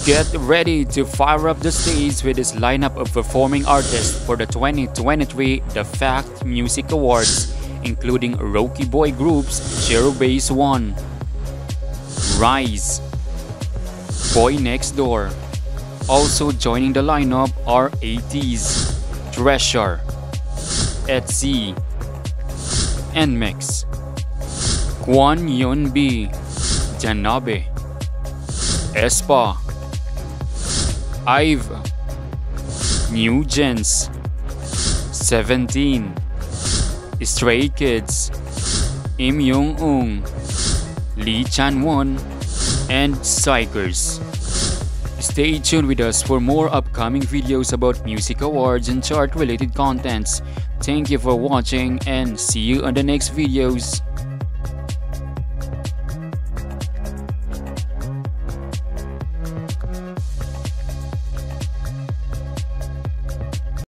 Get ready to fire up the stage with this lineup of performing artists for the 2023 The Fact Music Awards, including Rookie Boy groups Zero Base 1, Rise, Boy Next Door. Also joining the lineup are ATEEZ, Treasure, Etsy, NMIX, Kwon Yeon B, Janabe, Aespa, IVE, New Gens, 17, Stray Kids, Im Young-un, Lee Chan-won, and Psychers. Stay tuned with us for more upcoming videos about music awards and chart related contents. Thank you for watching and see you on the next videos.